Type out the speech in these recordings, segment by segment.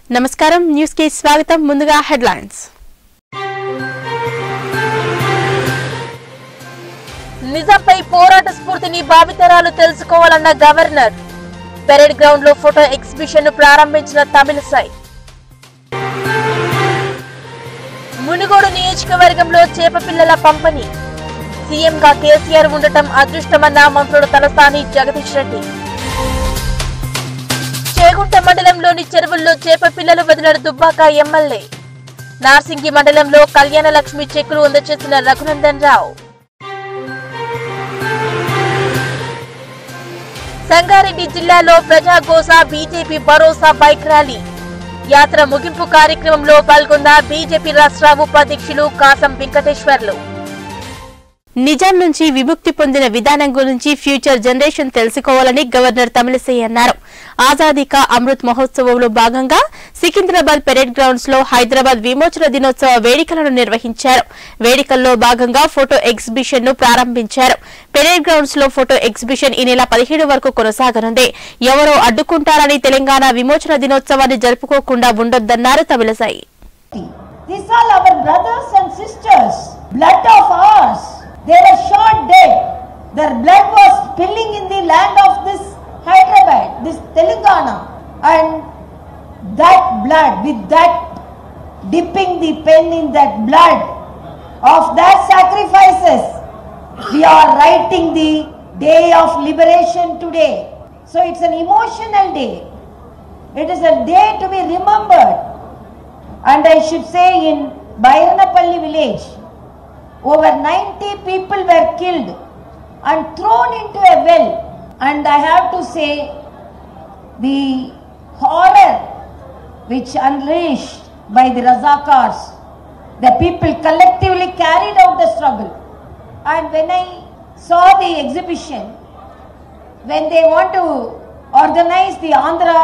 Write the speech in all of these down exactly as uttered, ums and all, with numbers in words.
నమస్కారం న్యూస్ కి స్వాగతం ముందుగా హెడ్లైన్స్ నిజాంపై పోరాట స్ఫూర్తిని భావితరాలు తెలుసుకోవాలన్న గవర్నర్ పెరేడ్ గ్రౌండ్ లో ఫోటో ఎగ్జిబిషన్ ను ప్రారంభించిన తమిళసై మునుగోడు నియోజకవర్గంలో చేపపిల్లల పంపిణీ సీఎం గా కేసీఆర్ ఉండటం అదృష్టమన్న మంత్రుల తలసాని జగదీష్ రెడ్డి చేగుంట మండలంలోని చెరువుల్లో చేప పిల్లలు వదిలిన దుబ్బాక ఎమ్మెల్యే నార్సింగి మండలంలో కళ్యాణ లక్ష్మి చెక్కులు అందజేసిన రఘునందన్ రావు సంగారెడ్డి జిల్లాలో ప్రజాగోస బీజేపీ భరోసా బైక్ ర్యాలీ యాత్ర ముగింపు కార్యక్రమంలో పాల్గొన్న బీజేపీ రాష్ట్ర ఉపాధ్యక్షులు కాసం వెంకటేశ్వర్లు నిజాం నుంచి విముక్తి పొందిన విధానం గురించి ఫ్యూచర్ జనరేషన్ తెలుసుకోవాలని గవర్నర్ తమిళసై అన్నారు. ఆజాదీ కా అమృత్ మహోత్సవంలో భాగంగా సికింద్రాబాద్ పెరేడ్ గ్రౌండ్స్ లో హైదరాబాద్ విమోచన దినోత్సవ వేడుకలను నిర్వహించారు. వేడుకల్లో భాగంగా ఫోటో ఎగ్జిబిషన్ ను ప్రారంభించారు. పెరేడ్ గ్రౌండ్స్ లో ఫోటో ఎగ్జిబిషన్ ఈ నెల పదిహేడు వరకు కొనసాగనుంది. ఎవరో అడ్డుకుంటారని తెలంగాణ విమోచన దినోత్సవాన్ని జరుపుకోకుండా ఉండొద్దన్నారు Tamilisai. These are our brothers and sisters, blood of ours. They were shot dead. Their blood was spilling in the land of this Hyderabad, this Telangana, and that blood, with that dipping the pen in that blood of their sacrifices, we are writing the day of liberation today. So it's an emotional day. It is a day to be remembered. And I should say, in Bairanapalli village, over ninety people were killed and thrown into a well. And I have to say, the horror which unleashed by the Razakars, the people collectively carried out the struggle. And when I saw the exhibition, when they want to organize the Andhra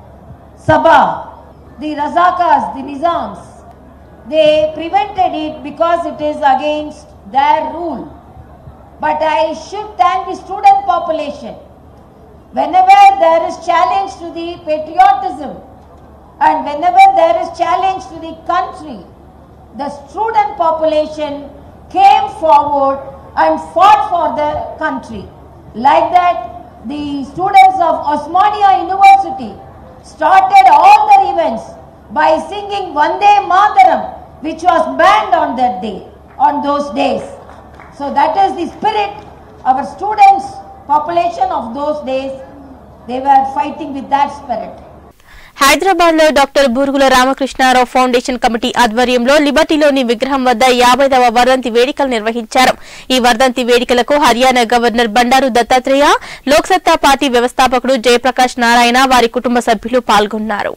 Sabha, the Razakars, the Nizams, they prevented it because it is against their rule. But I should thank the student population. Whenever there is challenge to the patriotism and whenever there is challenge to the country, the student population came forward and fought for the country. Like that, the students of Osmania University started all their events by singing Vande Mataram, which was banned on that day, on those days. So that is the spirit. Our students, population of those days, they were fighting with that spirit. Hyderabad లో doctor Burugula Ramakrishna Rao foundation committee ఆధ్వర్యంలో లిబర్టీలోని విగ్రహం వద్ద యాభైవ వర్ధంతి వేడుకలు నిర్వహించారు. ఈ వర్ధంతి వేడుకలకు హర్యానా గవర్నర్ బండారు దత్తాత్రేయ, లోక్సత్తా పార్టీ వ్యవస్థాపకుడు జయప్రకాష్ నారాయణ, వారి కుటుంబ సభ్యులు పాల్గొన్నారు.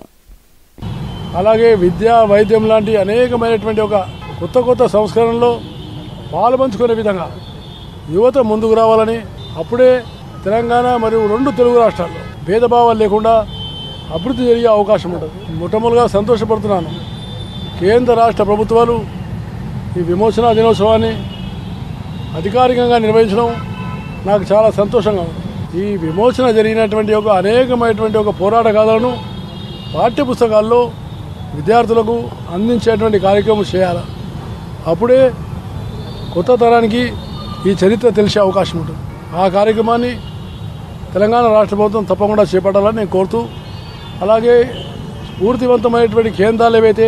అలాగే విద్యా వైద్యం లాంటి అనేకమైనటువంటి ఒక కొత్త కొత్త సంస్కరణలో పాలుపంచుకునే విధంగా యువత ముందుకు రావాలని, అప్పుడే తెలంగాణ మరియు రెండు తెలుగు రాష్ట్రాల్లో భేదభావాలు లేకుండా అభివృద్ధి జరిగే అవకాశం ఉంటుంది. మొట్టమొదటిగా సంతోషపడుతున్నాను, కేంద్ర రాష్ట్ర ప్రభుత్వాలు ఈ విమోచన దినోత్సవాన్ని అధికారికంగా నిర్వహించడం నాకు చాలా సంతోషంగా ఉంది. ఈ విమోచన జరిగినటువంటి ఒక అనేకమైనటువంటి ఒక పోరాట గాథలను పాఠ్య పుస్తకాల్లో విద్యార్థులకు అందించేటువంటి కార్యక్రమం చేయాలి. అప్పుడే కొత్త తరానికి ఈ చరిత్ర తెలిసే అవకాశం ఉంటుంది. ఆ కార్యక్రమాన్ని తెలంగాణ రాష్ట్ర ప్రభుత్వం తప్పకుండా చేపట్టాలని నేను కోరుతూ, అలాగే స్ఫూర్తివంతమైనటువంటి కేంద్రాలు ఏవైతే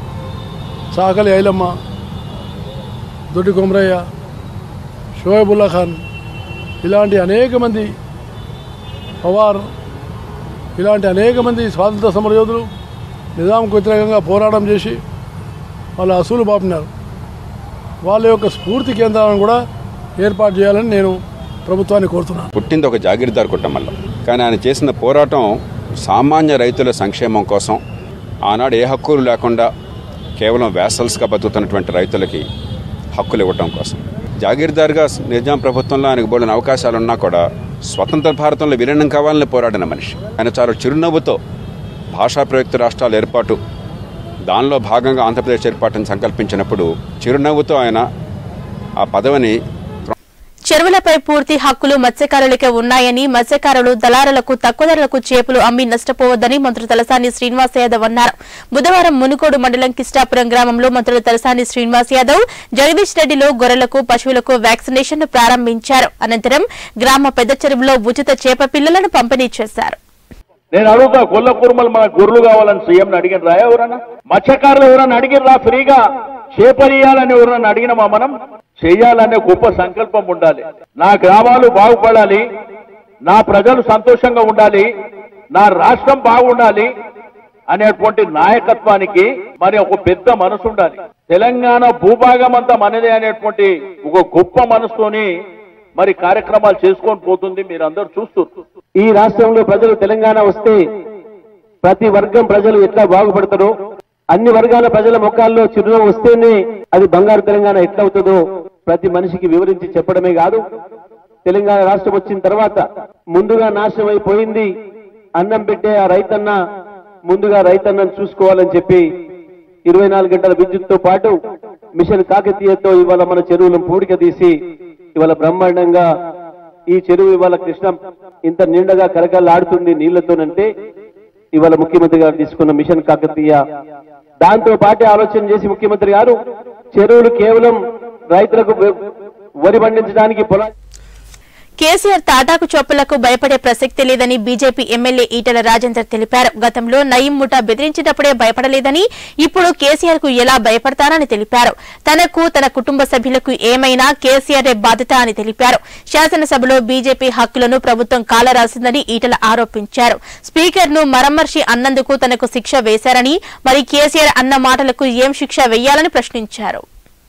చాకలి ఐలమ్మ, దొడ్డి కొమరయ్య, షోయబుల్లా ఖాన్, ఇలాంటి అనేక మంది పవార్, ఇలాంటి అనేక మంది స్వాతంత్ర సమరయోధులు నిజాంకు వ్యతిరేకంగా పోరాటం చేసి వాళ్ళ అసూలు బాపినారు. వాళ్ళ యొక్క స్ఫూర్తి కేంద్రాలను కూడా ఏర్పాటు చేయాలని నేను ప్రభుత్వాన్ని కోరుతున్నాను. పుట్టింది ఒక జాగీర్దార్ కుటుంబంలో, కానీ ఆయన చేసిన పోరాటం సామాన్య రైతుల సంక్షేమం కోసం. ఆనాడు ఏ హక్కులు లేకుండా కేవలం వ్యాసల్స్గా బతుకుతున్నటువంటి రైతులకి హక్కులు ఇవ్వటం కోసం. జాగీర్దార్గా నిజాం ప్రభుత్వంలో ఆయనకు బోలిన అవకాశాలున్నా కూడా స్వతంత్ర భారతంలో విలీనం కావాలని పోరాడిన మనిషి. ఆయన చాలా చిరునవ్వుతో భాషా ప్రయుక్త రాష్ట్రాల ఏర్పాటు, దానిలో భాగంగా ఆంధ్రప్రదేశ్ ఏర్పాటును సంకల్పించినప్పుడు చిరునవ్వుతో ఆయన ఆ పదవిని చెరువులపై పూర్తి హక్కులు మత్స్యకారులకే ఉన్నాయని, మత్స్యకారులు దళారులకు తక్కువ ధరలకు చేపలు అమ్మి నష్టపోవద్దని మంత్రి తలసాని శ్రీనివాస్ యాదవ్ అన్నారు. బుధవారం మునుగోడు మండలం కిష్టాపురం గ్రామంలో మంత్రులు తలసాని శ్రీనివాస్ యాదవ్, జగదీష్ రెడ్డిలు గొర్రెలకు, పశువులకు వ్యాక్సినేషన్ ప్రారంభించారు. అనంతరం గ్రామ పెద్ద చెరువులో ఉచిత చేప పిల్లలను పంపిణీ చేశారు. నేను అడుగుతా, గొల్ల కుర్మలు మన గొర్రెలు కావాలని సీఎంని అడిగినరా? ఎవరన్నా మత్స్యకారులు ఎవరన్నా అడిగినరా? ఫ్రీగా చేపలియాలని ఎవరన్నా అడిగినమా? మనం చేయాలనే గొప్ప సంకల్పం ఉండాలి. నా గ్రామాలు బాగుపడాలి, నా ప్రజలు సంతోషంగా ఉండాలి, నా రాష్ట్రం బాగుండాలి అనేటువంటి నాయకత్వానికి మరి ఒక పెద్ద మనసు ఉండాలి. తెలంగాణ భూభాగం అంతా మనదే అనేటువంటి ఒక గొప్ప మనసుతోని మరి కార్యక్రమాలు చేసుకొని పోతుంది. మీరు అందరూ చూస్తారు. ఈ రాష్ట్రంలో ప్రజలు తెలంగాణ వస్తే ప్రతి వర్గం ప్రజలు ఎట్లా బాగుపడతారో, అన్ని వర్గాల ప్రజల ముఖాల్లో చిరునవ్వు వస్తేనే అది బంగారు తెలంగాణ ఎట్లా అవుతుందో ప్రతి మనిషికి వివరించి చెప్పడమే కాదు, తెలంగాణ రాష్ట్రం వచ్చిన తర్వాత ముందుగా నాశనం అయిపోయింది అన్నం పెట్టే ఆ రైతన్న, ముందుగా రైతన్నను చూసుకోవాలని చెప్పి ఇరవై నాలుగు గంటల విద్యుత్తో పాటు మిషన్ కాకతీయతో ఇవాళ మన చెరువులను పూడిక తీసి ఇవాళ బ్రహ్మాండంగా ఈ చెరువు ఇవాళ కృష్ణ ఇంత నిండగా కరకలాడుతుంది నీళ్లతోనంటే ఇవాళ ముఖ్యమంత్రి గారు తీసుకున్న మిషన్ కాకతీయ. దాంతో పాటే ఆలోచన చేసి ముఖ్యమంత్రి గారు చెరువులు కేవలం రైతులకు వరి పండించడానికి పొలా కేసీఆర్ తాటాకు చొప్పులకు భయపడే ప్రసక్తి లేదని బీజేపీ ఎమ్మెల్యే ఈటెల రాజేందర్ తెలిపారు. గతంలో నయీం ముఠా బెదిరించినప్పుడే భయపడలేదని, ఇప్పుడు కేసీఆర్ కు ఎలా భయపడతారని తెలిపారు. తనకు, తన కుటుంబ సభ్యులకు ఏమైనా కేసీఆర్ బాధ్యత అని తెలిపారు. శాసనసభలో బీజేపీ హక్కులను ప్రభుత్వం కాలరాసిందని ఈటెల ఆరోపించారు. స్పీకర్ ను మరమర్షి అన్నందుకు తనకు శిక్ష వేశారని, మరి కేసీఆర్ అన్న మాటలకు ఏం శిక్ష వేయాలని ప్రశ్నించారు.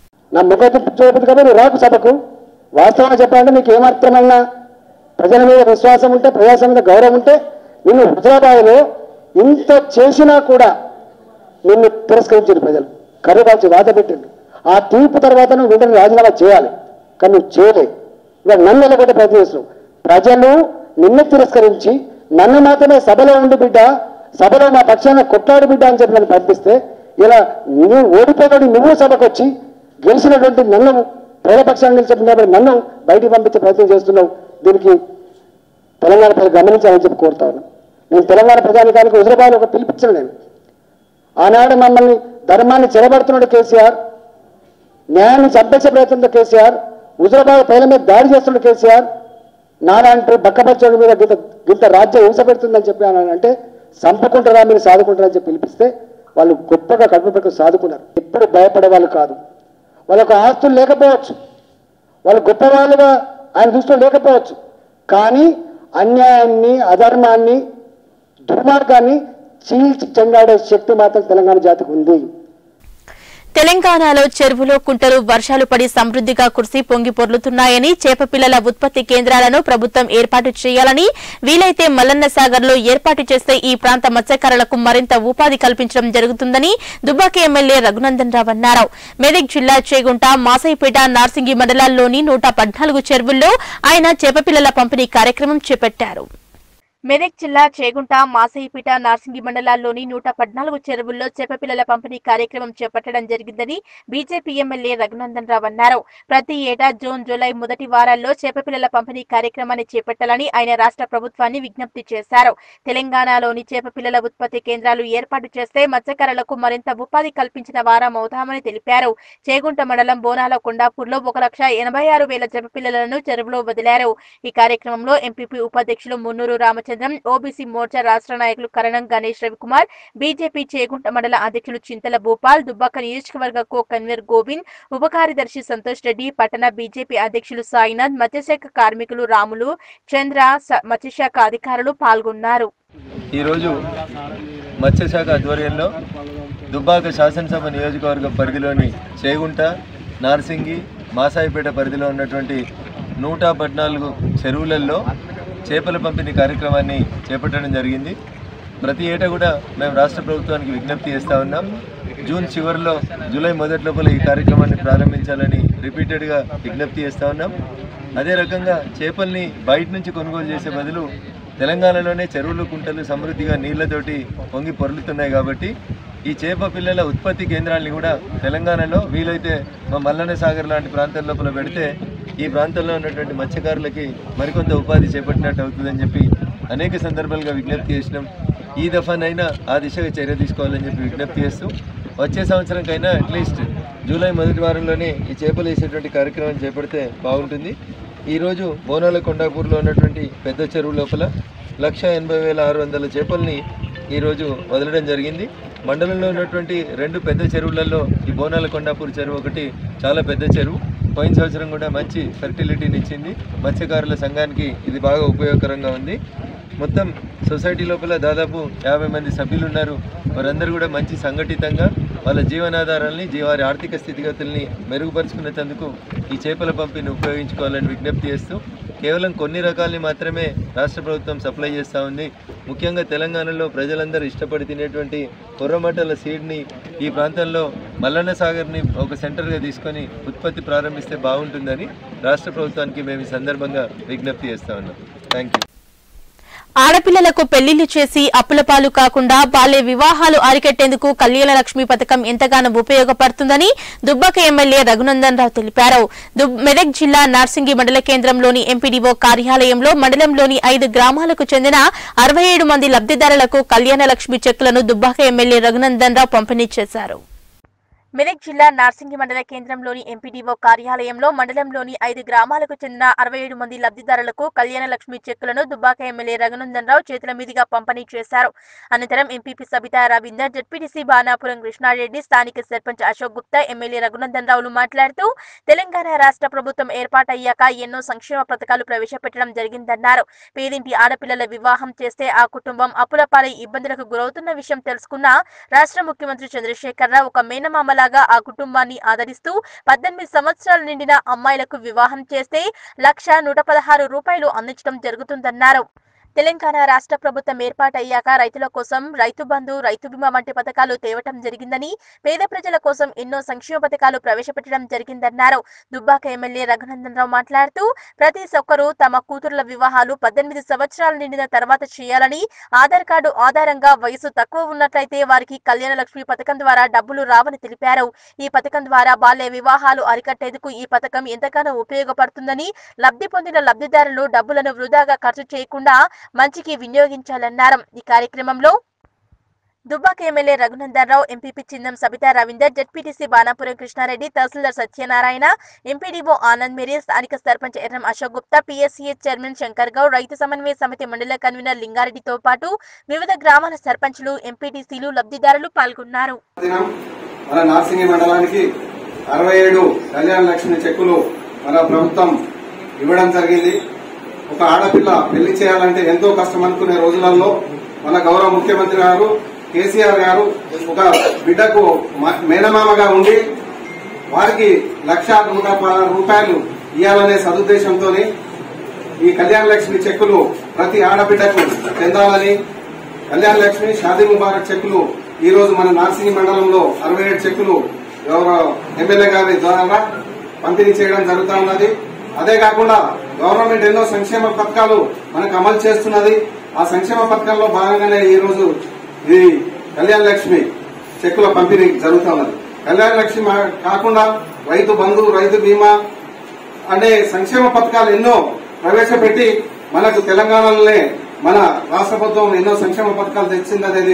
వాస్తవంగా చెప్పాలంటే మీకు ఏమాత్రమైన ప్రజల మీద విశ్వాసం ఉంటే, ప్రజాస్వామ్యం మీద గౌరవం ఉంటే, నిన్ను హుజరాబాద్లో ఇంత చేసినా కూడా నిన్ను తిరస్కరించారు ప్రజలు, కరుగాల్చి వాత పెట్టిండు. ఆ తీర్పు తర్వాత నువ్వు వెంటనే రాజీనామా చేయాలి, కానీ నువ్వు చేయలే. ఇవాళ నన్ను నిలబెట్టే ప్రయత్నం చేస్తున్నావు. ప్రజలు నిన్ను తిరస్కరించి నన్ను మాత్రమే సభలో ఉండి బిడ్డ, సభలో మా పక్షాన కొట్లాడు బిడ్డ అని చెప్పి నన్ను పంపిస్తే, ఇలా నువ్వు ఓడిపోతాడు నువ్వు సభకు వచ్చి గెలిచినటువంటి నన్ను ప్రజాపక్షాన్ని నిలిచి నన్ను బయటికి పంపించే ప్రయత్నం చేస్తున్నావు. దీనికి తెలంగాణ ప్రజలు గమనించాలని చెప్పి కోరుతా ఉన్నాను. నేను తెలంగాణ ప్రజానికానికి హుజరాబాద్ ఒక పిలిపించాను. నేను ఆనాడు మమ్మల్ని ధర్మాన్ని చెరబడుతున్నాడు కేసీఆర్, న్యాయాన్ని చంపేసే ప్రయత్నంతో కేసీఆర్, హుజరాబాద్ ప్రజల మీద దాడి చేస్తున్నాడు కేసీఆర్, నాలాంటి బక్కపచ్చోడి మీద గింత గింత రాజ్యం హింస పెడుతుందని చెప్పి అంటే చంపుకుంటారా మీరు సాదుకుంటారని చెప్పి పిలిపిస్తే వాళ్ళు గొప్పగా కడుపు పెట్టుకుని సాదుకున్నారు. ఎప్పుడు భయపడే వాళ్ళు కాదు. వాళ్ళకు ఆస్తులు లేకపోవచ్చు, వాళ్ళు గొప్పవాళ్ళుగా ఆయన దృష్టిలో లేకపోవచ్చు, కానీ అన్యాయాన్ని, అధర్మాన్ని, దుర్మార్గాన్ని చీల్చి చెండాడే శక్తి మాత్రం తెలంగాణ జాతికి ఉంది. తెలంగాణలో చెరువులో కుంటలు వర్షాలు పడి సమృద్దిగా కురిసి పొంగి పొర్లుతున్నాయని, చేప పిల్లల ఉత్పత్తి కేంద్రాలను ప్రభుత్వం ఏర్పాటు చేయాలని, వీలైతే మల్లన్న సాగర్ లో ఏర్పాటు చేస్తే ఈ ప్రాంత మత్స్యకారులకు మరింత ఉపాధి కల్పించడం జరుగుతుందని దుబ్బాక ఎమ్మెల్యే రఘునందన్ రావు అన్నారు. మెదక్ జిల్లా చేగుంట, మాసైపేట, నార్సింగి మండలాల్లోని నూట పద్నాలుగు చెరువుల్లో ఆయన చేప పిల్లల పంపిణీ కార్యక్రమం చేపట్టారు. మెదక్ జిల్లా చేగుంట, మాసైపేట, నార్సింగి మండలాల్లోని నూట పద్నాలుగు చెరువుల్లో చేపపిల్లల పంపిణీ కార్యక్రమం చేపట్టడం జరిగిందని బీజేపీ ఎమ్మెల్యే రఘునందన్ రావు అన్నారు. ప్రతి ఏటా జూన్, జూలై మొదటి వారాల్లో చేపపిల్లల పంపిణీ కార్యక్రమాన్ని చేపట్టాలని ఆయన రాష్ట్ర ప్రభుత్వాన్ని విజ్ఞప్తి చేశారు. తెలంగాణలోని చేపపిల్లల ఉత్పత్తి కేంద్రాలు ఏర్పాటు చేస్తే మత్స్యకారులకు మరింత ఉపాధి కల్పించిన వారం అవుతామని తెలిపారు. చేగుంట మండలం బోనాల కొండాపూర్లో ఒక లక్ష ఎనభై ఆరు వేల చేపపిల్లలను చెరువులో వదిలారు. ఈ కార్యక్రమంలో ఎంపీపీ ఉపాధ్యక్షులు మున్నూరు రామచంద్ర, ఓబీసీ మోర్చా రాష్ట్ర నాయకులు కరణం గణేష్ రవికుమార్, బీజేపీ చేగుంట మండల అధ్యక్షులు చింతల భూపాల్, దుబ్బాక నియోజకవర్గ కో కన్వీనర్ గోవింద్, ఉప కార్యదర్శి సంతోష్ రెడ్డి, పట్టణ బీజేపీ అధ్యక్షులు సాయినాథ్, మత్స్యశాఖ కార్మికులు రాములు, చంద్ర, మత్స్యశాఖ అధికారులు పాల్గొన్నారు. ఈరోజు మత్స్యశాఖ ఆధ్వర్యంలో దుబ్బాక శాసనసభ నియోజకవర్గ పరిధిలోని చేగుంట, నార్సింగి, మాసాయిపేట పరిధిలో ఉన్నటువంటి నూట పద్నాలుగు చెరువులలో చేపల పంపిణీ కార్యక్రమాన్ని చేపట్టడం జరిగింది. ప్రతి ఏటా కూడా మేము రాష్ట్ర ప్రభుత్వానికి విజ్ఞప్తి చేస్తూ ఉన్నాం. జూన్ చివరిలో, జూలై మొదటి లోపల ఈ కార్యక్రమాన్ని ప్రారంభించాలని రిపీటెడ్గా విజ్ఞప్తి చేస్తూ ఉన్నాం. అదే రకంగా చేపల్ని బయట నుంచి కొనుగోలు చేసే బదులు తెలంగాణలోనే చెరువులు, కుంటలు సమృద్ధిగా నీళ్లతోటి పొంగి పొర్లుతున్నాయి కాబట్టి ఈ చేప పిల్లల ఉత్పత్తి కేంద్రాలని కూడా తెలంగాణలో వీలైతే మా మల్లన్న సాగర్ లాంటి ప్రాంతాల లోపల పెడితే ఈ ప్రాంతంలో ఉన్నటువంటి మత్స్యకారులకి మరికొంత ఉపాధి చేపట్టినట్టు అవుతుందని చెప్పి అనేక సందర్భాలుగా విజ్ఞప్తి చేసినాం. ఈ దఫానైనా ఆ దిశగా చర్య తీసుకోవాలని చెప్పి విజ్ఞప్తి చేస్తూ వచ్చే సంవత్సరంకైనా అట్లీస్ట్ జూలై మొదటి వారంలోనే ఈ చేపలు వేసేటువంటి కార్యక్రమం చేపడితే బాగుంటుంది. ఈరోజు బోనాల కొండాపూర్లో ఉన్నటువంటి పెద్ద చెరువు లోపల లక్ష ఎనభై వేల ఆరు వందల చేపల్ని ఈరోజు వదలడం జరిగింది. మండలంలో ఉన్నటువంటి రెండు పెద్ద చెరువులలో ఈ బోనాల కొండాపూర్ చెరువు ఒకటి చాలా పెద్ద చెరువు. పోయిన సంవత్సరం కూడా మంచి ఫెర్టిలిటీని ఇచ్చింది. మత్స్యకారుల సంఘానికి ఇది బాగా ఉపయోగకరంగా ఉంది. మొత్తం సొసైటీ లోపల దాదాపు యాభై మంది సభ్యులు ఉన్నారు. వారందరూ కూడా మంచి సంఘటితంగా వాళ్ళ జీవనాధారాలని వారి ఆర్థిక స్థితిగతుల్ని మెరుగుపరుచుకునేందుకు ఈ చేపల పంపిణీని ఉపయోగించుకోవాలని విజ్ఞప్తి చేస్తూ కేవలం కొన్ని రకాలని మాత్రమే రాష్ట్ర ప్రభుత్వం సప్లై చేస్తూ ఉంది. ముఖ్యంగా తెలంగాణలో ప్రజలందరూ ఇష్టపడి తినేటువంటి కొర్రమట్టల సీడ్ని ఈ ప్రాంతంలో మల్లన్న సాగర్ని ఒక సెంటర్గా తీసుకొని ఉత్పత్తి ప్రారంభిస్తే బాగుంటుందని రాష్ట్ర ప్రభుత్వానికి మేము ఈ సందర్భంగా విజ్ఞప్తి చేస్తూ ఉన్నాం. Thank you. ఆడపిల్లలకు పెళ్లిళ్లు చేసి అప్పుల పాలు కాకుండా బాల్య వివాహాలు అరికట్టేందుకు కళ్యాణ లక్ష్మి పథకం ఎంతగానో ఉపయోగపడుతుందని దుబ్బాక ఎమ్మెల్యే రఘునందన్ రావు తెలిపారు. మెదక్ జిల్లా నార్సింగి మండల కేంద్రంలోని ఎంపీడీఓ కార్యాలయంలో మండలంలోని ఐదు గ్రామాలకు చెందిన అరవై ఏడు మంది లబ్దిదారులకు కళ్యాణ లక్ష్మి చెక్కులను దుబ్బాక ఎమ్మెల్యే రఘునందన్ రావు పంపిణీ చేశారు. మెదక్ జిల్లా నార్సింగి మండల కేంద్రంలోని ఎంపీడీఓ కార్యాలయంలో మండలంలోని ఐదు గ్రామాలకు చెందిన అరవై ఏడు మంది లబ్దిదారులకు కళ్యాణ లక్ష్మి చెక్కులను దుబ్బాక ఎమ్మెల్యే రఘునందన్ రావు చేతుల మీదుగా పంపిణీ చేశారు. అనంతరం ఎంపీపీ సబితా రవీందర్, జడ్పీటీసీ బాణాపురం కృష్ణారెడ్డి, స్థానిక సర్పంచ్ అశోక్ గుప్తా, ఎమ్మెల్యే రఘునందన్ రావులు మాట్లాడుతూ తెలంగాణ రాష్ట్ర ప్రభుత్వం ఏర్పాటయ్యాక ఎన్నో సంక్షేమ పథకాలు ప్రవేశపెట్టడం జరిగిందన్నారు. పేదింటి ఆడపిల్లల వివాహం చేస్తే ఆ కుటుంబం అప్పుల పాలై ఇబ్బందులకు గురవుతున్న విషయం తెలుసుకున్న రాష్ట్ర ముఖ్యమంత్రి చంద్రశేఖరరావు ఒక మేనమామ లాగా ఆ కుటుంబాన్ని ఆదరిస్తూ పద్దెనిమిది సంవత్సరాలు నిండిన అమ్మాయిలకు వివాహం చేస్తే లక్ష నూట పదహారు రూపాయలు అందించడం జరుగుతుందన్నారు. తెలంగాణ రాష్ట్ర ప్రభుత్వం ఏర్పాటయ్యాక రైతుల కోసం రైతు బంధు, రైతు బీమా వంటి పథకాలు తేవటం జరిగిందని, పేద ప్రజల కోసం ఎన్నో సంక్షేమ పథకాలు ప్రవేశపెట్టడం జరిగిందన్నారు. దుబ్బాక ఎమ్మెల్యే రఘునందన్ రావు మాట్లాడుతూ ప్రతి ఒక్కరూ తమ కూతుర్ల వివాహాలు పద్దెనిమిది సంవత్సరాలు నిండిన తర్వాత చేయాలని, ఆధార్ కార్డు ఆధారంగా వయసు తక్కువ ఉన్నట్లయితే వారికి కళ్యాణ లక్ష్మి పథకం ద్వారా డబ్బులు రావని తెలిపారు. ఈ పథకం ద్వారా బాల్య వివాహాలు అరికట్టేందుకు ఈ పథకం ఎంతగానో ఉపయోగపడుతుందని, లబ్ధి పొందిన లబ్ధిదారులు డబ్బులను వృధాగా ఖర్చు చేయకుండా మంచికి వినియోగించాలన్నారు. ఈ కార్యక్రమంలో Dubbaka MLA Raghunandan Rao, MPP Chindam Sabitha Ravinder, ZPTC Banapuram Krishna Reddy, tahsildar Satyanarayana, MPDO Anand Mary, స్థానిక సర్పంచ్ ఎర్రం అశోక్ గుప్తా, పీఎస్సీహెచ్ చైర్మన్ శంకర్ గౌడ్, రైతు సమన్వయ సమితి మండల కన్వీనర్ లింగారెడ్డితో పాటు వివిధ గ్రామాల సర్పంచులు, ఎంపీటీసీలు, లబ్ధిదారులు పాల్గొన్నారు. మన నార్సింగి మండలానికి అరవై ఏడు కళ్యాణ లక్ష్మి చెక్కులు మన ప్రభుత్వం ఇవ్వడం జరిగింది. ఒక ఆడపిల్ల పెళ్లి చేయాలంటే ఎంతో కష్టం అనుకునే రోజులలో మన గౌరవ ముఖ్యమంత్రి గారు కేసీఆర్ గారు ఒక బిడ్డకు మేనమామగా ఉండి వారికి లక్ష నూట పదహారు రూపాయలు ఇవ్వాలనే సదుద్దేశంతో ఈ కళ్యాణ లక్ష్మి చెక్కులు ప్రతి ఆడబిడ్డకు చెందాలని, కళ్యాణ లక్ష్మి షాదీ ముబారక్ చెక్కులు ఈ రోజు మన నార్సింగి మండలంలో అరవై ఏడు చెక్కులు గౌరవ ఎమ్మెల్యే గారి ద్వారా పంపిణీ చేయడం జరుగుతూ ఉన్నది. అదే కాకుండా గవర్నమెంట్ ఎన్నో సంక్షేమ పథకాలు మనకు అమలు చేస్తున్నది. ఆ సంక్షేమ పథకాల్లో భాగంగానే ఈ రోజు ఈ కళ్యాణ లక్ష్మి చెక్కుల పంపిణీ జరుగుతున్నది. కళ్యాణ లక్ష్మి కాకుండా రైతు బంధు, రైతు బీమా అనే సంక్షేమ పథకాలు ఎన్నో ప్రవేశపెట్టి మనకు తెలంగాణలోనే మన రాష్ట్ర ప్రభుత్వం ఎన్నో సంక్షేమ పథకాలు తెచ్చిందనేది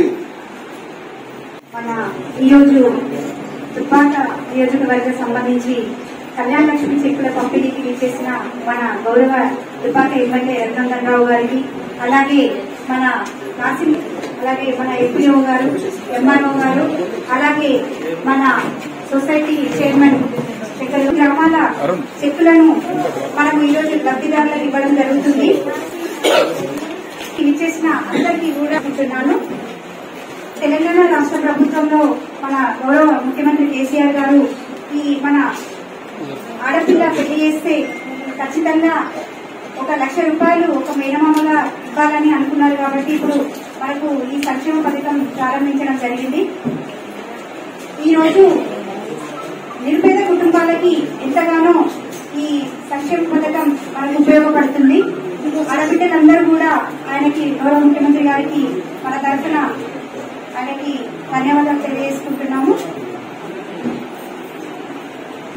మన ఈరోజు దుబ్బాక నియోజకవర్గం సంబంధించి కళ్యాణ లక్ష్మి చెక్కుల పంపిణీకి విచ్చేసిన మన గౌరవ దుబ్బాక ఎమ్మెల్యే రఘునందన్ రావు గారికి, అలాగే మన నార్సింగ్, అలాగే మన ఎంపీఓ గారు, ఎంఆర్ఓ గారు, అలాగే మన సొసైటీ చైర్మన్ శంకర్ గ్రామాల చెక్కులను మనం ఈరోజు లబ్ధిదారులకు ఇవ్వడం జరుగుతుంది. విచ్చేసిన అందరికీ కూడా కూర్చున్నాను. తెలంగాణ రాష్ట్ర ప్రభుత్వంలో మన గౌరవ ముఖ్యమంత్రి కేసీఆర్ గారు ఈ మన ఆడపిల్ల పెళ్లి చేస్తే ఖచ్చితంగా ఒక లక్ష రూపాయలు ఒక మేనమామగా ఇవ్వాలని అనుకున్నారు. కాబట్టి ఇప్పుడు మనకు ఈ సంక్షేమ పథకం ప్రారంభించడం జరిగింది. ఈ రోజు నిరుపేద కుటుంబాలకి ఎంతగానో ఈ సంక్షేమ పథకం మనకు ఉపయోగపడుతుంది. ఆడబిడ్డలందరూ కూడా ఆయనకి గౌరవ ముఖ్యమంత్రి గారికి మన తరఫున ఆయనకి ధన్యవాదాలు తెలియజేసుకుంటున్నాము.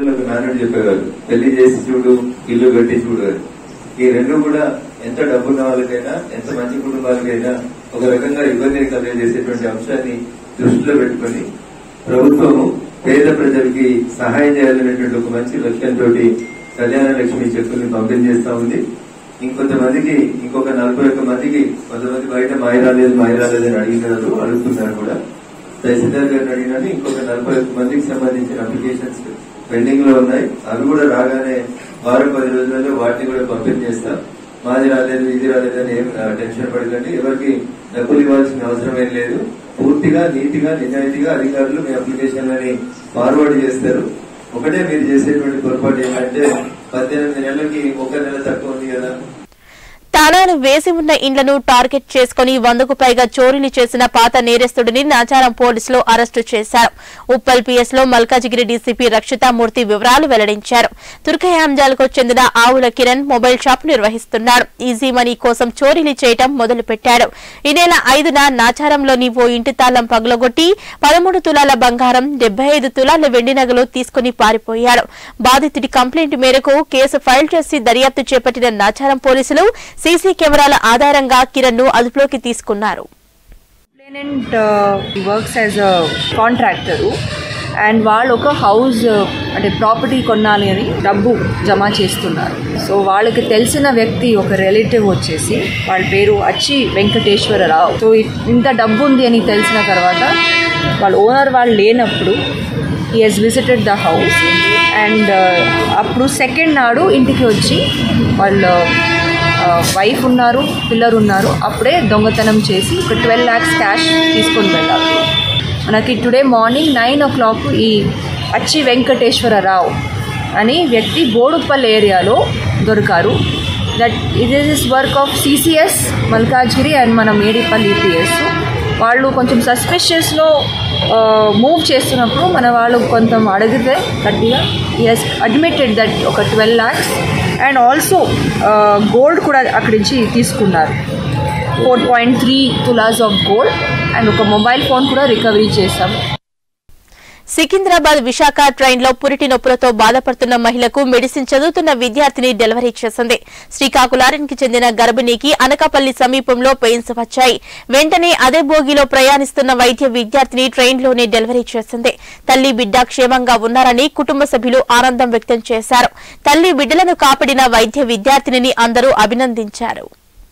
లో ఒక నానుడు చెప్పేవారు, పెళ్లి చేసి చూడు ఇల్లు కట్టి చూడు అని. ఈ రెండు కూడా ఎంత డబ్బున్న వాళ్ళకైనా ఎంత మంచి కుటుంబాలకైనా ఒక రకంగా ఇబ్బందిని కలిగజేసేటువంటి అంశాన్ని దృష్టిలో పెట్టుకుని ప్రభుత్వము పేద ప్రజలకి సహాయం చేయాలనేటువంటి ఒక మంచి లక్ష్యంతో కళ్యాణ లక్ష్మి చెక్కుల్ని పంపిణీ చేస్తా ఉంది. ఇంకొంతమందికి ఇంకొక నలభై ఒక్క మందికి కొంతమంది బయట మాయ రాలేదు మాయ రాలేదు అని అడిగినారు, అడుగుతున్నారు కూడా. తహసీల్దార్ గారిని అడిగినాను, ఇంకొక నలభై ఒక్క మందికి సంబంధించిన అప్లికేషన్స్ పెండింగ్ లో ఉన్నాయి. అవి కూడా రాగానే వారం పది రోజులలో వాటిని కూడా పంపిణీ చేస్తాం. మాది రాలేదు ఇది రాలేదని ఏం టెన్షన్ పడకండి, ఎవరికి డబ్బులు ఇవ్వాల్సిన అవసరం ఏం లేదు. పూర్తిగా నీతిగా నిజాయితీగా అధికారులు మీ అప్లికేషన్లని ఫార్వర్డ్ చేస్తారు. ఒకటే మీరు చేసేటువంటి పొరపాటు ఏంటంటే పద్దెనిమిది నెలలకి ఒక నెల తక్కువ ఉంది కదా. తాళాలు వేసి ఉన్న ఇండ్లను టార్గెట్ చేసుకుని వందకు పైగా చోరీలు చేసిన పాత నేరస్తుడిని నాచారం పోలీసులు అరెస్టు చేశారు. ఉప్పల్ పీఎస్ లో మల్కాజిగిరి డీసీపీ రక్షితామూర్తి వివరాలు వెల్లడించారు. తుర్కయాంజాలకు చెందిన ఆవుల కిరణ్ మొబైల్ షాప్ నిర్వహిస్తున్నాడు. ఈజీ మనీ కోసం చోరీలు చేయటం మొదలుపెట్టాడు. ఈ నెల ఐదున నాచారంలోని ఓ ఇంటి తాళం పగులగొట్టి పదమూడు తులాల బంగారం, డెబ్బై ఐదు తులాల వెండి నగలు తీసుకుని పారిపోయాడు. బాధితుడి కంప్లైంట్ మేరకు కేసు ఫైల్ చేసి దర్యాప్తు చేపట్టిన నాచారం పోలీసులు సీసీ కెమెరాల ఆధారంగా కిరణ్ ను అదుపులోకి తీసుకున్నారు. Complainant works as a contractor and వాళ్ళు ఒక హౌస్ అంటే ప్రాపర్టీ కొనాలి అని డబ్బు జమ చేస్తున్నారు. సో వాళ్ళకి తెలిసిన వ్యక్తి ఒక రిలేటివ్ వచ్చేసి వాళ్ళ పేరు అచ్చి వెంకటేశ్వరరావు. సో ఇంత డబ్బు ఉంది అని తెలిసిన తర్వాత వాళ్ళ ఓనర్ వాళ్ళు లేనప్పుడు he has visited the house and అప్పుడు సెకండ్ నాడు ఇంటికి వచ్చి వాళ్ళు వైఫ్ ఉన్నారు, పిల్లలు ఉన్నారు, అప్పుడే దొంగతనం చేసి ఒక ట్వెల్వ్ ల్యాక్స్ క్యాష్ తీసుకొని వెళ్ళాలి. మనకి today morning nine o'clock ఈ అచ్చి వెంకటేశ్వరరావు అని వ్యక్తి బోడుప్పల్ ఏరియాలో దొరికారు. That it is work of CCS Malkajgiri and మన మేడిపల్లి ఈపీఎస్. వాళ్ళు కొంచెం సస్పిషియస్లో మూవ్ చేస్తున్నప్పుడు మన వాళ్ళు కొంచెం అడిగితే గట్టిగా హీ హెస్ అడ్మిటెడ్ దట్ ఒక twelve lakhs and also gold కూడా అక్కడి నుంచి తీసుకున్నారు. Four point three tolas of gold and ఒక మొబైల్ ఫోన్ కూడా రికవరీ చేశాము. సికింద్రాబాద్ విశాఖ ట్రైన్ లో పురిటి నొప్పులతో బాధపడుతున్న మహిళకు మెడిసిన్ చదువుతున్న విద్యార్థిని డెలివరీ చేసింది. శ్రీకాకుళానికి చెందిన గర్భిణికి అనకాపల్లి సమీపంలో పెయిన్స్ వచ్చాయి. వెంటనే అదే బోగిలో ప్రయాణిస్తున్న వైద్య విద్యార్థిని ట్రైన్లోనే డెలివరీ చేసింది. తల్లి బిడ్డ క్షేమంగా ఉన్నారని కుటుంబ సభ్యులు ఆనందం వ్యక్తం చేశారు. తల్లి బిడ్డలను కాపాడిన వైద్య విద్యార్థినిని అందరూ అభినందించారు.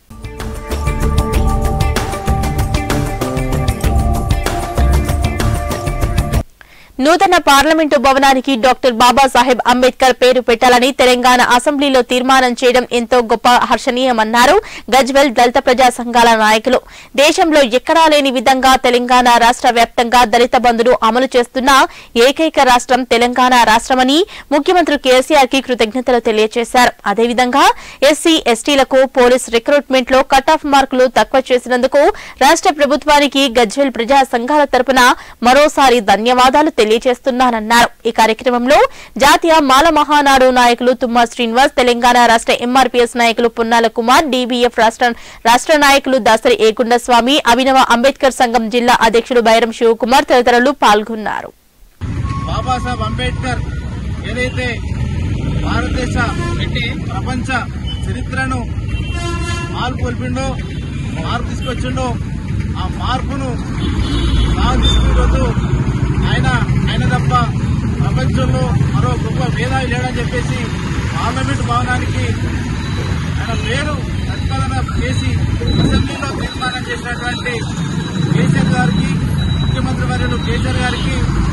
నూతన పార్లమెంటు భవనానికి డాక్టర్ బాబాసాహెబ్ అంబేద్కర్ పేరు పెట్టాలని తెలంగాణ అసెంబ్లీలో తీర్మానం చేయడం ఎంతో గొప్ప హర్షణీయమన్నారు గజ్వెల్ దళిత ప్రజా సంఘాల నాయకులు. దేశంలో ఎక్కడా లేని విధంగా తెలంగాణ రాష్ట్ర వ్యాప్తంగా దళిత బంధును అమలు చేస్తున్న ఏకైక రాష్ట్రం తెలంగాణ రాష్ట్రమని ముఖ్యమంత్రి కేసీఆర్ కి కృతజ్ఞతలు తెలియజేశారు. అదేవిధంగా ఎస్సీ ఎస్టీలకు పోలీస్ రిక్రూట్మెంట్ లో కట్ ఆఫ్ మార్కులు తక్కువ చేసినందుకు రాష్ట్ర ప్రభుత్వానికి గజ్వెల్ ప్రజా సంఘాల తరపున మరోసారి ధన్యవాదాలు తెలియజేస్తున్నానన్నారు. ఈ కార్యక్రమంలో జాతీయ మాల మహానాడు నాయకులు తుమ్మా శ్రీనివాస్, తెలంగాణ రాష్ట్ర ఎంఆర్పీఎస్ నాయకులు పున్నాల కుమార్, డీబీఎఫ్ రాష్ట్ర రాష్ట్ర నాయకులు దాసరి ఏకుండస్వామి, అభినవ అంబేద్కర్ సంఘం జిల్లా అధ్యక్షుడు బైరం శివకుమార్ తదితరులు పాల్గొన్నారు. బాబాసాహెబ్ అంబేద్కర్ ఏదైతే భారతదేశ ప్రపంచ చరిత్రను మార్పు కొల్పిండో మార్పు తీసుకొచ్చిండో ఆ మార్పును సాధిస్తూ ఆయన ఆయన తప్ప ప్రపంచంలో మరో గొప్ప మేధావి లేడని చెప్పేసి పార్లమెంట్ భవనానికి ఆయన పేరు ప్రతిపాదన చేసి అసెంబ్లీలో తీర్మానం చేసినటువంటి కేసీఆర్ గారికి, ముఖ్యమంత్రి వర్యులు కేసీఆర్ గారికి.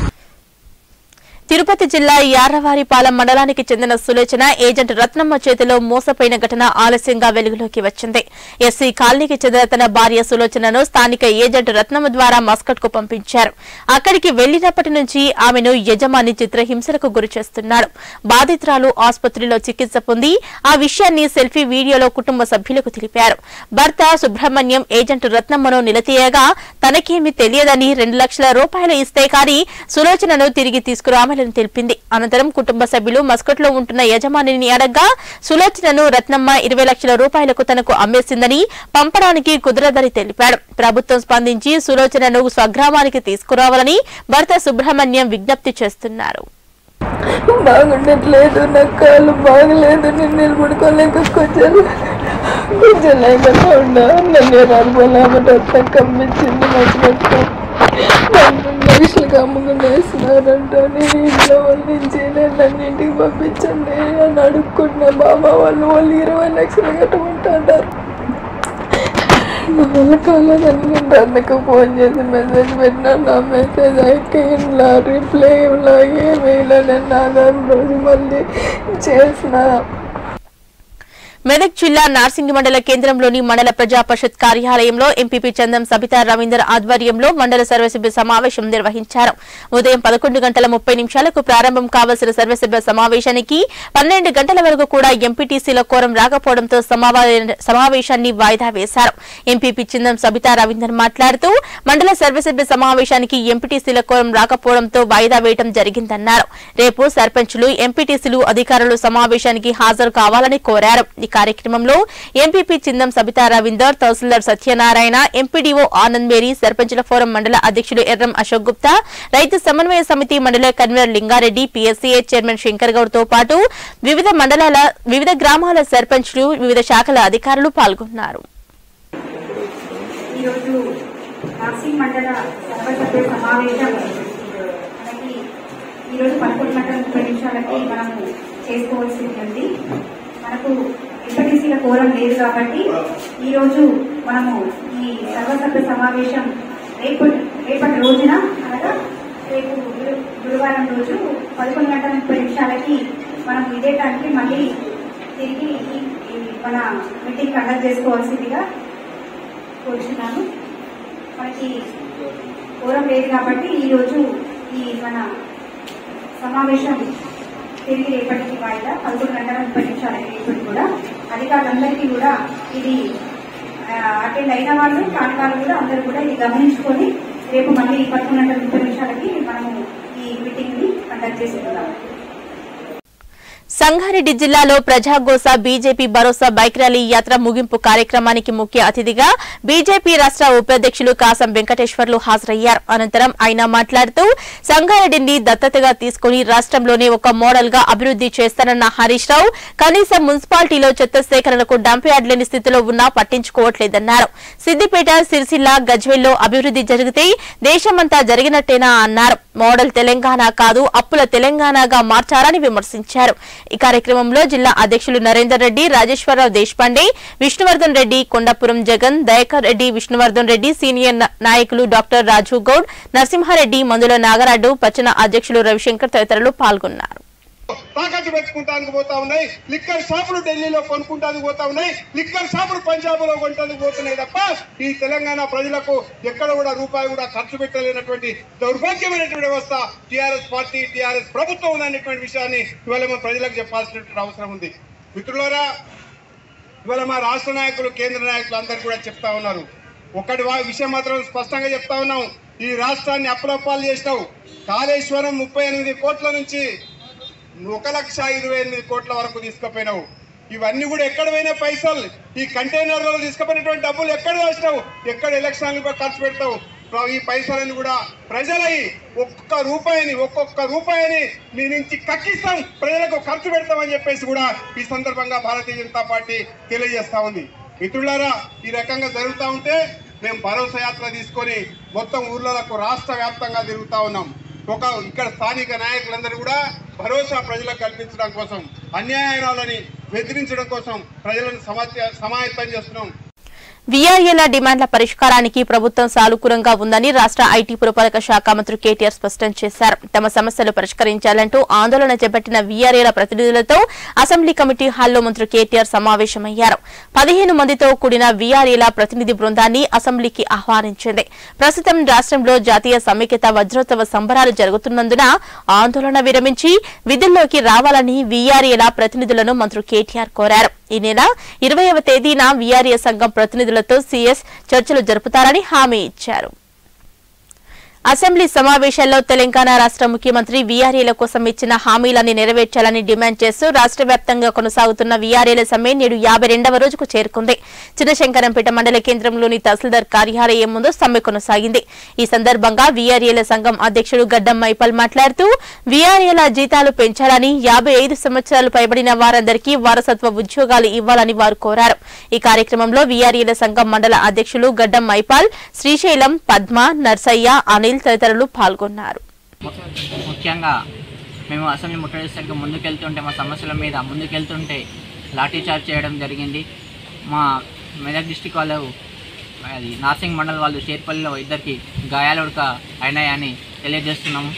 తిరుపతి జిల్లా యార్లవారిపాలెం మండలానికి చెందిన సులోచన ఏజెంట్ రత్నమ్మ చేతిలో మోసపోయిన ఘటన ఆలస్యంగా వెలుగులోకి వచ్చింది. ఎస్సీ కాలనీకి చెందిన తన భార్య సులోచనను స్థానిక ఏజెంట్ రత్నమ్మ ద్వారా మస్కట్ కు పంపించారు. అక్కడికి వెళ్లినప్పటి నుంచి ఆమెను యజమాని చిత్రహింసలకు గురి చేస్తున్నాడు. బాధితురాలు ఆసుపత్రిలో చికిత్స పొంది ఆ విషయాన్ని సెల్ఫీ వీడియోలో కుటుంబ సభ్యులకు తెలిపారు. భర్త సుబ్రహ్మణ్యం ఏజెంట్ రత్నమ్మను నిలదీయగా తనకేమీ తెలియదని రెండు లక్షల రూపాయలు ఇస్తే కానీ సులోచనను తిరిగి తీసుకురామని తెలిపింది. అనంతరం కుటుంబ సభ్యులు మస్కట్ లో ఉంటున్న యజమానిని అడగ్గా సులోచనను రత్నమ్మ ఇరవై లక్షల రూపాయలకు తనకు అమ్మేసిందని, పంపడానికి కుదరదని తెలిపాడు. ప్రభుత్వం స్పందించి సులోచనను స్వగ్రామానికి తీసుకురావాలని భర్త సుబ్రహ్మణ్యం విజ్ఞప్తి చేస్తున్నారు. బాగుండట్లేదు, నాకు కాళ్ళు బాగలేదు, నేను నిలబడుకోలేక కొంచెం కొంచెం లేకుండా ఉన్నా. నన్ను రాబోలేమంటే అర్థం కమ్మించింది. నాకు మొత్తం లక్షలుగా అమ్ముకుని వేస్తున్నారంట. నేను ఇంట్లో వాళ్ళ నుంచి నేను నన్ను ఇంటికి పంపించండి అని అడుక్కున్నా. బాబా వాళ్ళు వాళ్ళు ఇరవై లక్షలు కట్టమంటారు. నా వల్ల కాలేదు అనుకుంటా. అందుకు ఫోన్ చేసి మెసేజ్ పెట్టినా. నా మెసేజ్ అయితే ఇలా రిప్లై ఇలా ఏమైనా నేను ఆధార్ రోజు మళ్ళీ చేసిన. మెదక్ జిల్లా నార్సింగి మండల కేంద్రంలోని మండల ప్రజా పరిషత్ కార్యాలయంలో ఎంపీపీ చందం సబితా రవీందర్ ఆధ్వర్యంలో మండల సర్వసభ్య సమావేశం నిర్వహించారు. ఉదయం పదకొండు గంటల ముప్పై నిమిషాలకు ప్రారంభం కావాల్సిన సర్వసభ్య సమావేశానికి పన్నెండు గంటల వరకు కూడా ఎంపీటీసీల కోరం రాకపోవడంతో సమావేశాన్ని వాయిదా వేశారు. ఎంపీపీ చందం సబితా రవీందర్ మాట్లాడుతూ మండల సర్వసభ్య సమావేశానికి ఎంపీటీసీల కోరం రాకపోవడంతో వాయిదా వేయడం జరిగిందన్నారు. రేపు సర్పంచులు, ఎంపీటీసీలు, అధికారులు సమావేశానికి హాజరు కావాలని కోరారు. కార్యక్రమంలో MPP Chindam Sabitha Ravinder, tahsildar Satyanarayana, MPDO Anand Mary, సర్పంచుల ఫోరం మండల అధ్యక్షుడు ఎర్రం అశోక్ గుప్తా, రైతు సమన్వయ సమితి మండల convener Linga Reddy, PSCA chairman Shankar Goud తో పాటు వివిధ మండలాల వివిధ గ్రామాల సర్పంచులు, వివిధ శాఖల అధికారులు పాల్గొన్నారు. మనకు ఎంపీటీసీల కోరం లేదు కాబట్టి ఈ రోజు మనము ఈ సర్వసభ్య సమావేశం రేపు రేపటి రోజున అనగా రేపు గురువారం రోజు పదకొండు గంటల ముప్పై నిమిషాలకి మనం ఇదే టైంకి మళ్ళీ తిరిగి మన మీటింగ్ కండక్ట్ చేసుకోవాల్సిందిగా కోరుచున్నాను. మనకి కోరం లేదు కాబట్టి ఈ రోజు ఈ మన సమావేశం తిరిగి రేపటికి వాయిదా పదకొండు గంటల ముప్పై నిమిషాలకి రేపటి కూడా అధికారులందరికీ కూడా ఇది అటెండ్ అయిన వాళ్ళు కాని వాళ్ళు కూడా అందరూ కూడా ఇది గమనించుకొని రేపు మళ్ళీ పదకొండు గంటల ముప్పై నిమిషాలకి మనము ఈ మీటింగ్ ని కండక్ట్ చేసుకుందాం. సంగారెడ్డి జిల్లాలో ప్రజాగోస బీజేపీ భరోసా బైక్ ర్యాలీ యాత్ర ముగింపు కార్యక్రమానికి ముఖ్య అతిథిగా బీజేపీ రాష్ట్ర ఉపాధ్యక్షులు కాసం వెంకటేశ్వర్లు హాజరయ్యారు. అనంతరం ఆయన మాట్లాడుతూ సంగారెడ్డిని దత్తతగా తీసుకుని రాష్ట్రంలోనే ఒక మోడల్ గా అభివృద్ది చేస్తానన్న హరీష్ రావు కనీసం మున్సిపాలిటీలో చెత్త సేకరణకు డంప్ యార్డ్ లేని స్థితిలో ఉన్నా పట్టించుకోవట్లేదన్నారు. సిద్దిపేట, సిరిసిల్ల, గజ్వేల్లో అభివృద్ది జరిగితే దేశమంతా జరిగినట్టేనా అన్నారు. మోడల్ తెలంగాణ కాదు, అప్పుల తెలంగాణగా మార్చారని విమర్శించారు. ఈ కార్యక్రమంలో జిల్లా అధ్యక్షులు నరేందర్ రెడ్డి, రాజేశ్వరరావు దేశపాండే, విష్ణువర్ధన్ రెడ్డి, కొండాపురం జగన్, దయాకర్ రెడ్డి, విష్ణువర్ధన్ రెడ్డి, సీనియర్ నాయకులు డాక్టర్ రాజు గౌడ్, నరసింహారెడ్డి, మందుల నాగరాడు, పచ్చన అధ్యక్షులు రవిశంకర్ తదితరులు పాల్గొన్నారు. తాకట్టు పెట్టుకుంటానికి పోతా ఉన్నాయి, లిక్కర్ షాపులు ఢిల్లీలో కొనుక్కుంటానికి పోతా ఉన్నాయి, లిక్కర్ షాపులు పంజాబ్ లో కొనడానికి పోతున్నాయి తప్ప ఈ తెలంగాణ ప్రజలకు ఎక్కడ కూడా రూపాయి కూడా ఖర్చు పెట్టలేనటువంటి దౌర్భాగ్యమైనటువంటి వ్యవస్థ టీఆర్ఎస్ పార్టీ, టీఆర్ఎస్ ప్రభుత్వం ఉందనేటువంటి విషయాన్ని ఇవాళ మన ప్రజలకు చెప్పాల్సినటువంటి అవసరం ఉంది. మిత్రులారా, ఇవాళ మా రాష్ట్ర నాయకులు, కేంద్ర నాయకులు అందరూ కూడా చెప్తా ఉన్నారు. ఒకటి విషయం మాత్రం స్పష్టంగా చెప్తా ఉన్నాం, ఈ రాష్ట్రాన్ని అప్పులప్పాలు చేసినావు. కాళేశ్వరం ముప్పై ఎనిమిది కోట్ల నుంచి ఒక లక్ష ఇరవై ఎనిమిది కోట్ల వరకు తీసుకుపోయినావు. ఇవన్నీ కూడా ఎక్కడ పోయినా పైసలు, ఈ కంటైనర్లలో తీసుకుపోయినటువంటి డబ్బులు ఎక్కడ వేసినావు, ఎక్కడ ఎలక్షన్లు ఖర్చు పెడతావు. ఈ పైసలను కూడా ప్రజలై ఒక్కొక్క రూపాయిని ఒక్కొక్క రూపాయిని మీ నుంచి కక్కిస్తాం, ప్రజలకు ఖర్చు పెడతామని చెప్పేసి కూడా ఈ సందర్భంగా భారతీయ జనతా పార్టీ తెలియజేస్తా ఉంది. మిత్రులారా, ఈ రకంగా జరుగుతూ ఉంటే మేము భరోసా యాత్ర తీసుకొని మొత్తం ఊర్లకు రాష్ట్ర వ్యాప్తంగా తిరుగుతా ఉన్నాం. ఒక ఇక్కడ స్థానిక నాయకులందరూ కూడా భరోసా ప్రజలకు కల్పించడం కోసం, అన్యాయాలని బెదిరించడం కోసం ప్రజలను సమాయత్తం చేస్తున్నాం. వీఆర్ఏల డిమాండ్ల పరిష్కారానికి ప్రభుత్వం సానుకూలంగా ఉందని రాష్ట్ర ఐటీ పురపాలక శాఖ మంత్రి కేటీఆర్ స్పష్టం చేశారు. తమ సమస్యలు పరిష్కరించాలంటూ ఆందోళన చేపట్టిన వీఆర్ఏల ప్రతినిధులతో అసెంబ్లీ కమిటీ హాల్లో మంత్రి కేటీఆర్ సమావేశమయ్యారు. పదిహేను మందితో కూడిన వీఆర్ఏల ప్రతినిధి బృందాన్ని అసెంబ్లీకి ఆహ్వానించింది. ప్రస్తుతం రాష్ట్రంలో జాతీయ సమైక్యత వజ్రోత్సవ సంబరాలు జరుగుతున్నందున ఆందోళన విరమించి విధుల్లోకి రావాలని వీఆర్ఏల ప్రతినిధులను మంత్రి కేటీఆర్ కోరారు. ఈ నెల ఇరవైవ తేదీన వీఆర్ఏ సంఘం ప్రతినిధులతో సీఎస్ చర్చలు జరుపుతారని హామీ ఇచ్చారు. అసెంబ్లీ సమావేశాల్లో తెలంగాణ రాష్ట్ర ముఖ్యమంత్రి వీఆర్ఏల కోసం ఇచ్చిన హామీలను నెరవేర్చాలని డిమాండ్ చేస్తూ రాష్ట్ర వ్యాప్తంగా కొనసాగుతున్న వీఆర్ఏల సమ్మె నేడు యాభై రెండవ రోజుకు చేరుకుంది. చిన్నశంకరంపేట మండల కేంద్రంలోని తహసీల్దార్ కార్యాలయం ముందు సమ్మె కొనసాగింది. ఈ సందర్భంగా వీఆర్ఏల సంఘం అధ్యక్షుడు గడ్డం మైపాల్ మాట్లాడుతూ వీఆర్ఏల జీతాలు పెంచాలని, యాభై ఐదు సంవత్సరాలు పైబడిన వారందరికీ వారసత్వ ఉద్యోగాలు ఇవ్వాలని వారు కోరారు. ఈ కార్యక్రమంలో వీఆర్ఏల సంఘం మండల అధ్యక్షులు గడ్డం మైపాల్, శ్రీశైలం, పద్మ, నర్సయ్య, అనిల్ తదితరులు పాల్గొన్నారు. ముఖ్యంగా మేము అసెంబ్లీ ముట్టడిసరిగా ముందుకెళ్తుంటే మా సమస్యల మీద ముందుకెళ్తుంటే లాఠీ చార్జ్ చేయడం జరిగింది. మా మెదక్ డిస్టిక్ వాళ్ళు అది నార్సింగ్ మండల్ వాళ్ళు షేర్పల్లిలో ఇద్దరికి గాయాలు ఉడక అయినాయని తెలియజేస్తున్నాము.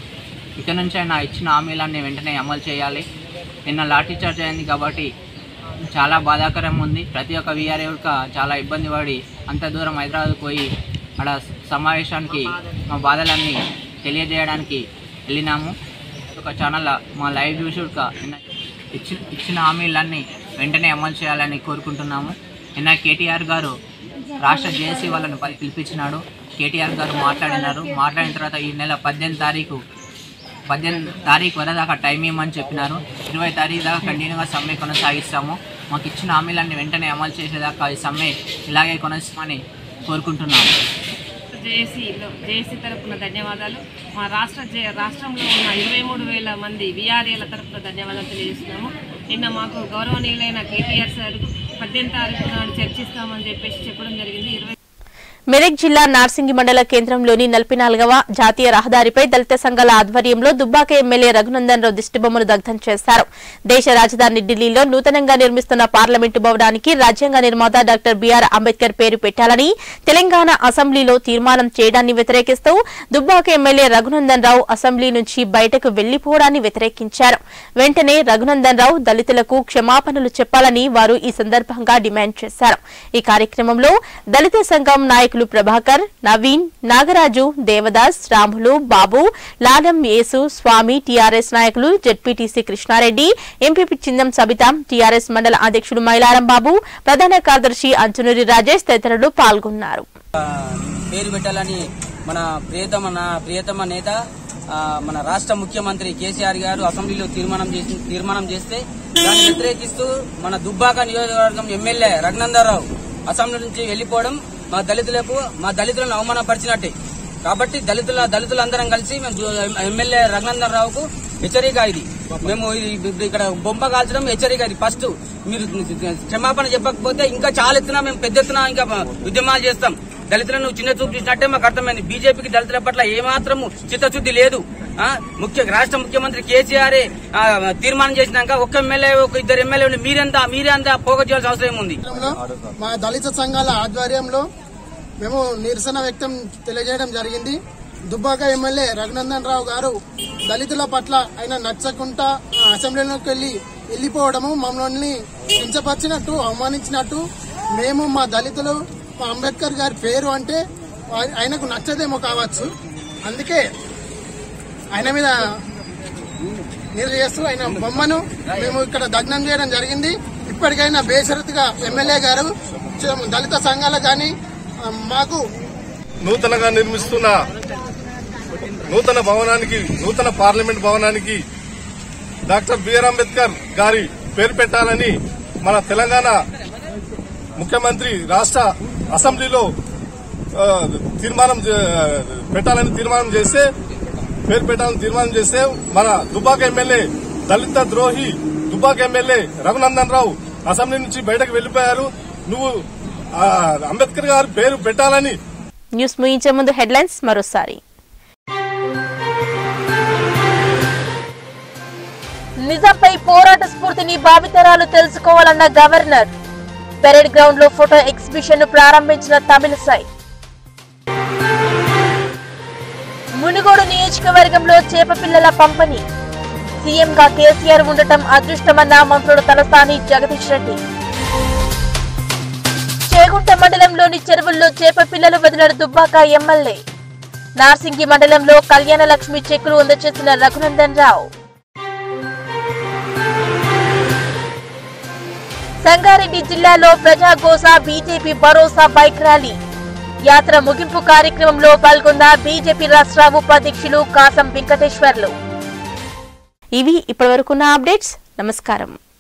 ఇక నుంచి అయినా ఇచ్చిన హామీలన్నీ వెంటనే అమలు చేయాలి. నిన్న లాఠీ చార్జ్ అయింది కాబట్టి చాలా బాధాకరం ఉంది. ప్రతి ఒక్క వీఆర్ఏ ఉడక చాలా ఇబ్బంది పడి అంత దూరం హైదరాబాద్ పోయి అక్కడ సమావేశానికి మా బాధలన్నీ తెలియజేయడానికి వెళ్ళినాము. ఒక ఛానల్లో మా లైవ్ చూసుక ఇచ్చిన ఇచ్చిన హామీలన్నీ వెంటనే అమలు చేయాలని కోరుకుంటున్నాము. నిన్న కేటీఆర్ గారు రాష్ట్ర జేఏసీ వాళ్ళని పిలిపించినాడు. కేటీఆర్ గారు మాట్లాడినారు. మాట్లాడిన తర్వాత ఈ నెల పద్దెనిమిది తారీఖు పద్దెనిమిది తారీఖు వరకు దాకా టైం ఇవ్వమని చెప్పినారు. ఇరవై తారీఖు దాకా కంటిన్యూగా సమ్మె కొనసాగిస్తాము. మాకు ఇచ్చిన హామీలన్నీ వెంటనే అమలు చేసేదాకా ఈ సమ్మె ఇలాగే కొనసాగమని కోరుకుంటున్నాము. జేఏసీలో జేఏసీ తరఫున ధన్యవాదాలు. మా రాష్ట్ర రాష్ట్రంలో ఉన్న ఇరవై మూడు వేల మంది వీఆర్ఏల తరఫున ధన్యవాదాలు తెలియజేస్తున్నాము. నిన్న మాకు గౌరవనీయులైన కేటీఆర్ సార్ పద్దెనిమిది తారీఖు నాడు చర్చిస్తామని చెప్పేసి చెప్పడం జరిగింది. ఇరవై మెదక్ జిల్లా నార్సింగి మండల కేంద్రంలోని నలభై నాలుగవ జాతీయ రహదారిపై దళిత సంఘాల ఆధ్వర్యంలో దుబ్బాక ఎమ్మెల్యే రఘునందన్ రావు దిష్టిబొమ్మను దగ్ధం చేశారు. దేశ రాజధాని ఢిల్లీలో నూతనంగా నిర్మిస్తున్న పార్లమెంటు భవనానికి రాజ్యాంగ నిర్మాత డాక్టర్ బీఆర్ అంబేద్కర్ పేరు పెట్టాలని తెలంగాణ అసెంబ్లీలో తీర్మానం చేయడాన్ని వ్యతిరేకిస్తూ దుబ్బాక ఎమ్మెల్యే రఘునందన్ రావు అసెంబ్లీ నుంచి బయటకు వెళ్లిపోవడాన్ని వ్యతిరేకించారు. వెంటనే రఘునందన్ రావు దళితులకు క్షమాపణలు చెప్పాలని వారు ఈ సందర్భంగా డిమాండ్ చేశారు. ఈ కార్యక్రమంలో దళిత సంఘం నాయకులు ప్రభాకర్, నవీన్, నాగరాజు, దేవదాస్, రాములు, బాబు, లాలం యేసు, స్వామి, టీఆర్ఎస్ నాయకులు ZPTC Krishna Reddy, MPP Chindam Sabitha, TRS మండల అధ్యక్షుడు మైలారం బాబు, ప్రధాన కార్యదర్శి అంచునూరి రాజేష్ తదితరులు పాల్గొన్నారు. పేరు పెట్టాలని మన ప్రియతమ ప్రియతమ నేత మన రాష్ట్ర ముఖ్యమంత్రి కేసీఆర్ గారు అసెంబ్లీలో తీర్మానం చేసి తీర్మానం చేస్తే దాన్ని వ్యతిరేకిస్తూ మన దుబ్బాక నియోజకవర్గం ఎమ్మెల్యే రఘునందన్ రావు అసెంబ్లీ నుంచి వెళ్లిపోవడం మా దళితులకు మా దళితులను అవమానపరిచినట్టే. కాబట్టి దళితుల దళితులందరం కలిసి మేము ఎమ్మెల్యే రఘునందన్ రావుకు హెచ్చరిక ఇది. మేము ఇక్కడ బొమ్మ కాల్చడం హెచ్చరిక ఇది. ఫస్ట్ మీరు క్షమాపణ చెప్పకపోతే ఇంకా చాలా ఎత్తున మేము పెద్ద ఎత్తున ఇంకా ఉద్యమాలు చేస్తాం. దళితులను చిన్న చూపు చూసినట్టే మాకు అర్థమైంది. బీజేపీకి దళితుల పట్ల ఏమాత్రము చిత్తశుద్ధి లేదు. ముఖ్య రాష్ట్ర ముఖ్యమంత్రి కేసీఆర్ తీర్మానం చేసినాక ఒక్క ఎమ్మెల్యే ఒక ఇద్దరు ఎమ్మెల్యే మీరంతా మీరే అంతా పోగొ చేయాల్సిన అవసరం ఉంది. మా దళిత సంఘాల ఆధ్వర్యంలో మేము నిరసన వ్యక్తం తెలియజేయడం జరిగింది. దుబ్బాక ఎమ్మెల్యే రఘునందన్ రావు గారు దళితుల పట్ల ఆయన నచ్చకుండా అసెంబ్లీలోకి వెళ్లి వెళ్లిపోవడము మమ్మల్ని కించపరిచినట్టు అవమానించినట్టు. మేము మా దళితులు మా అంబేద్కర్ గారి పేరు అంటే ఆయనకు నచ్చదేమో కావచ్చు, అందుకే ఆయన మీద నిరసన చేస్తూ ఆయన బొమ్మను మేము ఇక్కడ దగ్నం చేయడం జరిగింది. ఇప్పటికైనా బేషరతుగా ఎమ్మెల్యే గారు దళిత సంఘాలకు కానీ మాకు నూతనంగా నిర్మిస్తున్న నూతన భవనానికి నూతన పార్లమెంట్ భవనానికి డాక్టర్ బిఆర్ అంబేద్కర్ గారి పేరు పెట్టాలని మన తెలంగాణ ముఖ్యమంత్రి రాష్ట్ర అసెంబ్లీలో తీర్మానం పెట్టాలని తీర్మానం చేస్తే పేరు పెట్టాలని తీర్మానం చేస్తే మన దుబ్బాక ఎమ్మెల్యే దళిత ద్రోహి దుబ్బాక ఎమ్మెల్యే రఘునందన్ రావు అసెంబ్లీ నుంచి బయటకు వెళ్లిపోయారు. నువ్వు అంబేద్కర్ గారి పేరు పెట్టాలని. న్యూస్ ముగించే ముందు హెడ్లైన్స్ మరోసారి. నిజాంపై పోరాట స్ఫూర్తిని భావితరాలు తెలుసుకోవాలన్న గవర్నర్. పెరేడ్ గ్రౌండ్ లో ఫోటో ఎగ్జిబిషన్ ను ప్రారంభించిన తమిళసై. మునుగోడు నియోజకవర్గంలో చేపపిల్లల పంపిణీ. సీఎంగా కేసీఆర్ ఉండటం అదృష్టమన్న మంత్రులు తలసాని, జగదీష్ రెడ్డి. చేగుంట మండలంలోని చెరువుల్లో చేపపిల్లలు వదిలిన దుబ్బాక ఎమ్మెల్యే. నార్సింగి మండలంలో కళ్యాణ లక్ష్మి చెక్కులు అందజేసిన రఘునందన్ రావు. సంగారెడ్డి జిల్లాలో ప్రజాగోస బీజేపీ భరోసా బైక్ ర్యాలీ. యాత్ర ముగింపు కార్యక్రమంలో పాల్గొన్న బీజేపీ రాష్ట్ర ఉపాధ్యక్షులు కాసం వెంకటేశ్వర్లు. ఇవి ఇప్పటివరకున్న అప్డేట్స్. నమస్కారం.